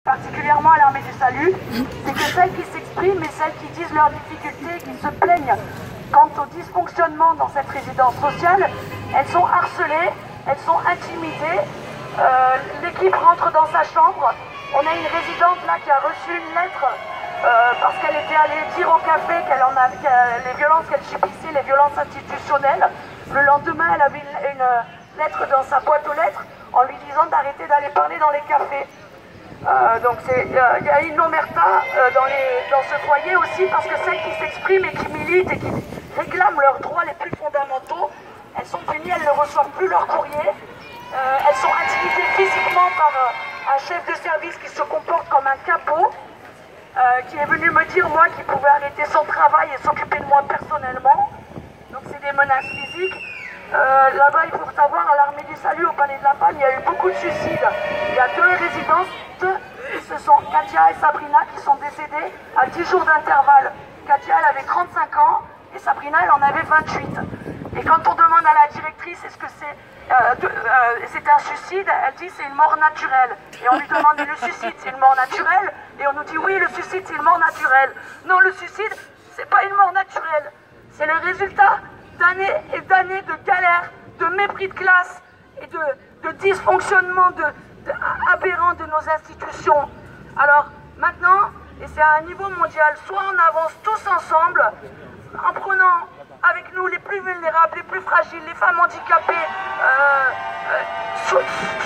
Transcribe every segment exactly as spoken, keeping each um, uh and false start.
particulièrement à l'Armée du Salut, c'est que celles qui s'expriment et celles qui disent leurs difficultés, qui se plaignent quant au dysfonctionnement dans cette résidence sociale, elles sont harcelées, elles sont intimidées. Euh, L'équipe rentre dans sa chambre. On a une résidente là qui a reçu une lettre euh, parce qu'elle était allée dire au café qu'elle en avait, qu les violences qu'elle subissait, les violences institutionnelles. Le lendemain, elle avait une, une lettre dans sa boîte aux lettres en lui disant d'arrêter d'aller parler dans les cafés. Euh, donc il euh, y a une omerta euh, dans, les, dans ce foyer aussi parce que celles qui s'expriment et qui militent et qui réclament leurs droits les plus fondamentaux, elles sont punies, elles ne reçoivent plus leur courrier, euh, elles sont intimidées physiquement par euh, un chef de service qui se comporte comme un capot, euh, qui est venu me dire moi qu'il pouvait arrêter son travail et s'occuper de moi personnellement. Donc c'est des menaces physiques. Euh, Là-bas, il faut savoir, à l'Armée du Salut, au Palais de la Femme, il y a eu beaucoup de suicides. Il y a deux résidences, deux, ce sont Katia et Sabrina qui sont décédées à dix jours d'intervalle. Katia, elle avait trente-cinq ans et Sabrina, elle en avait vingt-huit. Et quand on demande à la directrice est-ce que c'est euh, euh, c'est un suicide, elle dit c'est une mort naturelle. Et on lui demande le suicide, c'est une mort naturelle? Et on nous dit oui, le suicide, c'est une mort naturelle. Non, le suicide, c'est pas une mort naturelle. C'est le résultat d'années et d'années de galères, de mépris de classe et de, de dysfonctionnement de, de, aberrant de nos institutions. Alors maintenant, et c'est à un niveau mondial, soit on avance tous ensemble en prenant avec nous les plus vulnérables, les plus fragiles, les femmes handicapées, euh, euh, so,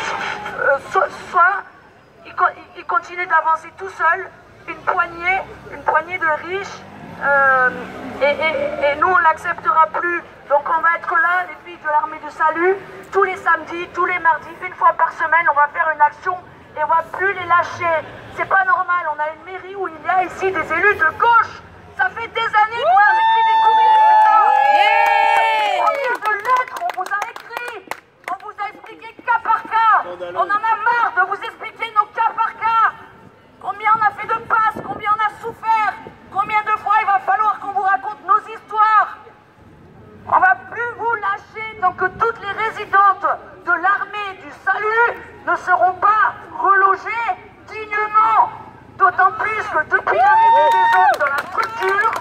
euh, so, soit ils, ils continuent d'avancer tout seuls, une poignée, une poignée de riches. Euh, et, et, et nous on l'acceptera plus, donc on va être là, les filles de l'Armée du Salut, tous les samedis, tous les mardis, une fois par semaine, on va faire une action et on va plus les lâcher. C'est pas normal, on a une mairie où il y a ici des élus de gauche, ça fait des années qu'on a écrit des courriers, combien de lettres on vous a écrit, on vous a expliqué cas par cas, on en a marre de vous expliquer nos cas par cas, combien on a fait de passes, combien on a souffert. Combien de fois il va falloir qu'on vous raconte nos histoires? On va plus vous lâcher tant que toutes les résidentes de l'Armée du Salut ne seront pas relogées dignement. D'autant plus que depuis l'arrivée des hommes dans la structure,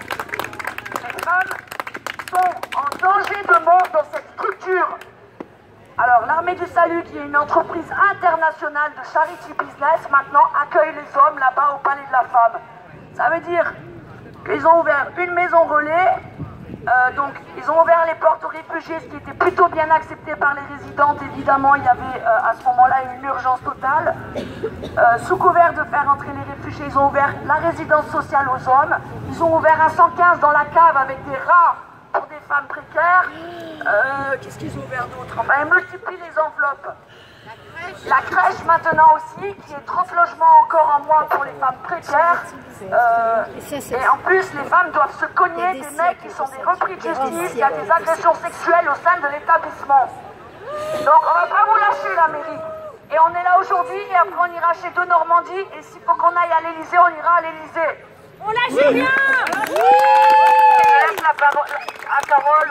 les femmes sont en danger de mort dans cette structure. Alors l'Armée du Salut, qui est une entreprise internationale de charity business, maintenant accueille les hommes là-bas au Palais de la Femme. Ça veut dire qu'ils ont ouvert une maison relais, euh, donc ils ont ouvert les portes aux réfugiés, ce qui était plutôt bien accepté par les résidentes. Évidemment, il y avait euh, à ce moment-là une urgence totale. Euh, sous couvert de faire entrer les réfugiés, ils ont ouvert la résidence sociale aux hommes. Ils ont ouvert un cent quinze dans la cave avec des rats pour des femmes précaires. Euh, Qu'est-ce qu'ils ont ouvert d'autre? Enfin, ils multiplient les enveloppes. La crèche maintenant aussi, qui est trente logements encore en moins pour les femmes précaires. Euh, et en plus, les femmes doivent se cogner des mecs qui sont des repris de justice, il y a des agressions sexuelles au sein de l'établissement. Donc on va pas vous lâcher la mairie. Et on est là aujourd'hui et après on ira chez De Normandie et s'il faut qu'on aille à l'Elysée, on ira à l'Elysée. On lâche rien. Je laisse la parole à Carole.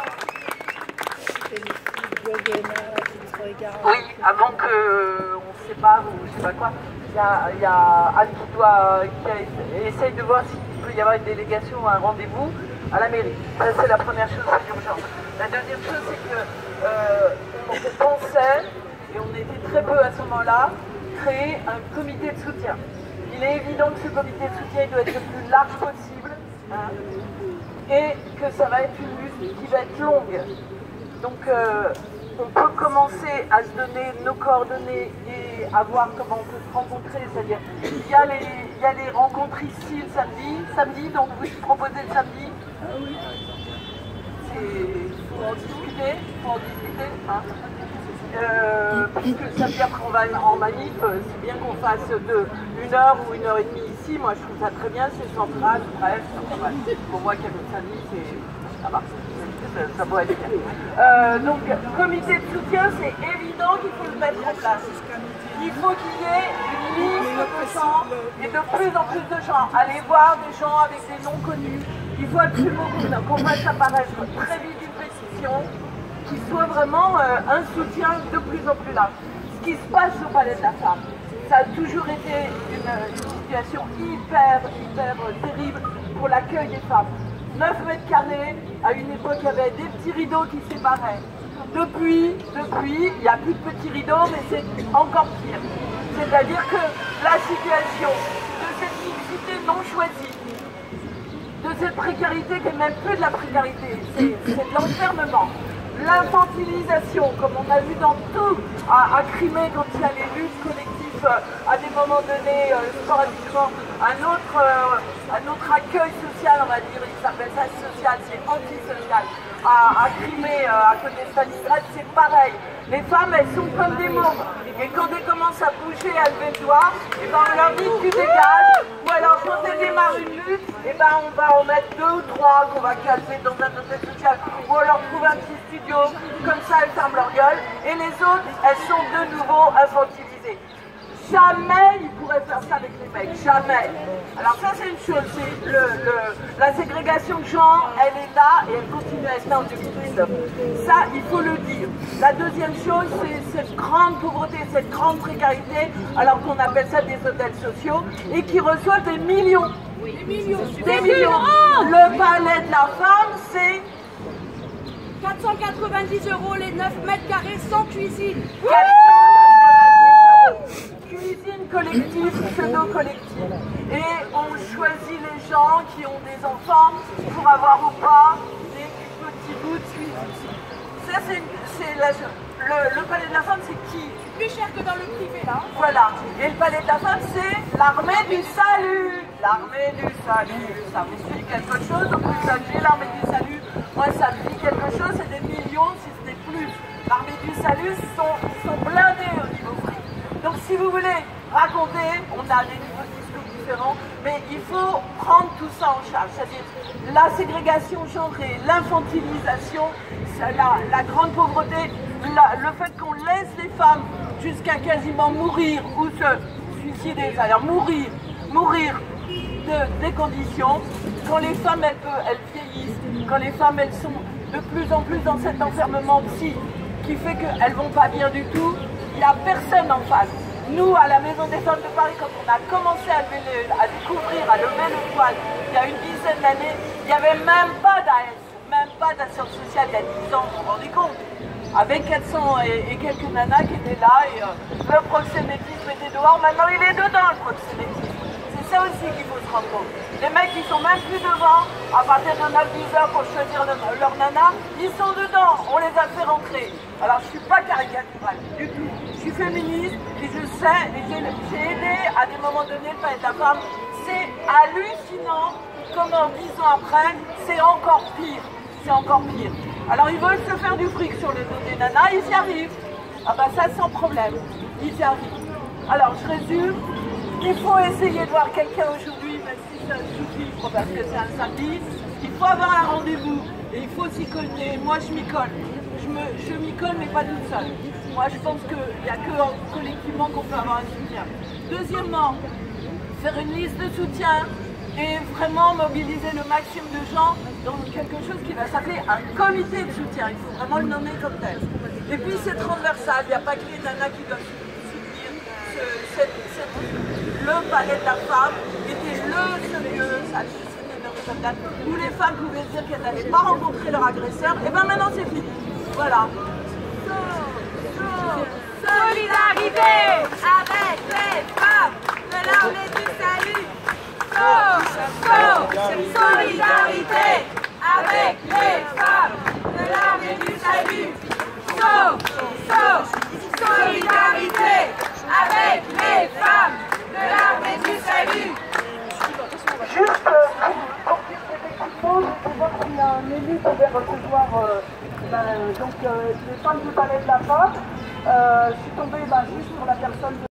Oui, avant que on se sépare ou je sais pas quoi, il y a, y a Anne qui, doit, qui a, essaye de voir s'il peut y avoir une délégation ou un rendez-vous à la mairie. Ça c'est la première chose, c'est urgent. La deuxième chose c'est que euh, on pensait, et on était très peu à ce moment-là, créer un comité de soutien. Il est évident que ce comité de soutien doit être le plus large possible, hein, et que ça va être une lutte qui va être longue. Donc euh, on peut commencer à se donner nos coordonnées et à voir comment on peut se rencontrer, c'est-à-dire il y a les, il y a les rencontres ici le samedi, samedi, donc vous proposez le samedi. Il faut en discuter, faut en discuter. Hein. Euh, puisque le samedi après on va en manif, c'est bien qu'on fasse de une heure ou une heure et demie ici, moi je trouve ça très bien, c'est central, bref, pour moi qu'à le samedi, c'est ça va. Ça pourrait être bien. Euh, donc, comité de soutien, c'est évident qu'il faut le mettre en place. Il faut qu'il y ait une liste de gens et de plus en plus de gens. Allez voir des gens avec des noms connus. Il faut absolument qu'on fasse apparaître très vite une pétition qui soit vraiment euh, un soutien de plus en plus large. Ce qui se passe au Palais de la Femme, ça a toujours été une, une situation hyper, hyper euh, terrible pour l'accueil des femmes. neuf mètres carrés, à une époque, il y avait des petits rideaux qui séparaient. Depuis, depuis, il n'y a plus de petits rideaux, mais c'est encore pire. C'est-à-dire que la situation de cette mixité non choisie, de cette précarité qui n'est même plus de la précarité, c'est de l'enfermement. L'infantilisation, comme on a vu dans tout, à, à Crimée, quand il y a les luttes collectives, euh, à des moments donnés, euh, sporadiquement, un autre, euh, un autre accueil social, on va dire, il s'appelle ça social, c'est antisocial. À, à Crimée, euh, à côté de Stalingrad, c'est pareil. Les femmes, elles sont comme des mômes. Et quand elles commencent à bouger, à lever le doigt, et ben on leur dit tu dégages. Ou alors quand elles démarrent une lutte, et ben on va en mettre deux ou trois qu'on va calmer dans un hôtel social. Ou alors trouver un petit studio, comme ça elles ferment leur gueule. Et les autres, elles sont de nouveau infantilisées. Jamais ils pourraient faire ça avec les mecs, jamais. Alors ça c'est une chose, c'est le, le, la ségrégation de genre, elle est là et elle continue à être là en deux mille dix-neuf. Ça, il faut le dire. La deuxième chose, c'est cette grande pauvreté, cette grande précarité, alors qu'on appelle ça des hôtels sociaux, et qui reçoivent des millions. Oui, des millions. Des millions. Le palais de la femme, c'est quatre cent quatre-vingt-dix euros les neuf mètres carrés sans cuisine. Cuisine collective, pseudo-collective. Et on choisit les gens qui ont des enfants pour avoir ou pas des petits bouts de cuisine. Ça, c'est le, le palais de la femme, c'est qui? Plus cher que dans le privé, là. Voilà. Et le palais de la femme, c'est l'armée du salut. L'armée du salut. Ça vous dit quelque chose? Donc vous savez, l'armée du salut, moi, ça me dit quelque chose, c'est des millions, si ce n'est plus. L'armée du salut, ils sont, ils sont blindés au niveau prix. Donc si vous voulez raconter, on a des niveaux de discours différents, mais il faut prendre tout ça en charge. C'est-à-dire la ségrégation genrée, l'infantilisation, la, la grande pauvreté, la, le fait qu'on laisse les femmes jusqu'à quasiment mourir ou se suicider, c'est-à-dire mourir, mourir de, des conditions, quand les femmes elles, elles vieillissent, quand les femmes elles sont de plus en plus dans cet enfermement psy qui fait qu'elles ne vont pas bien du tout, il n'y a personne en face. Nous, à la Maison des Femmes de Paris, quand on a commencé à, lever le, à découvrir, à lever le voile, il y a une dizaine d'années, il n'y avait même pas d'A S, même pas d'assurance sociale il y a dix ans, vous vous rendez compte? Avec quatre cents et, et quelques nanas qui étaient là, et euh, le proxénétisme était dehors, maintenant il est dedans le proxénétisme. C'est ça aussi qu'il faut se rendre compte. Les mecs qui sont même plus devant, à partir de neuf dix heures pour choisir le, leur nana, ils sont dedans, on les a fait rentrer. Alors je ne suis pas caricaturale du tout. Je suis féministe et je sais, et j'ai aidé à des moments donnés le palais de la femme. C'est hallucinant comment dix ans après, c'est encore pire. C'est encore pire. Alors ils veulent se faire du fric sur le dos des nanas, ils y arrivent. Ah bah ça sans problème, ils y arrivent. Alors je résume, il faut essayer de voir quelqu'un aujourd'hui, même si ça suffit parce que c'est un samedi. Il faut avoir un rendez-vous et il faut s'y coller. Moi je m'y colle. Je, me, je m'y colle mais pas toute seule. Moi je pense qu'il n'y a que collectivement qu'on peut avoir un soutien. Deuxièmement, faire une liste de soutien et vraiment mobiliser le maximum de gens dans quelque chose qui va s'appeler un comité de soutien. Il faut vraiment le nommer comme tel. Et puis c'est transversal, il n'y a pas que les nanas qui doivent soutenir ce, cette, cette, le palais de la femme était le seul lieu, ça où les femmes pouvaient dire qu'elles n'avaient pas rencontré leur agresseur, et bien maintenant c'est fini. Voilà. Solidarité avec les femmes de l'armée du salut. Solidarité avec les femmes de l'armée du salut. Solidarité avec les femmes de l'armée du salut. Juste euh, pour dire effectivement, je peux voir qu'il y a un élu qui devait recevoir euh, ben, donc, euh, les femmes du palais de la femme. Euh, je suis tombée ben, juste sur la personne de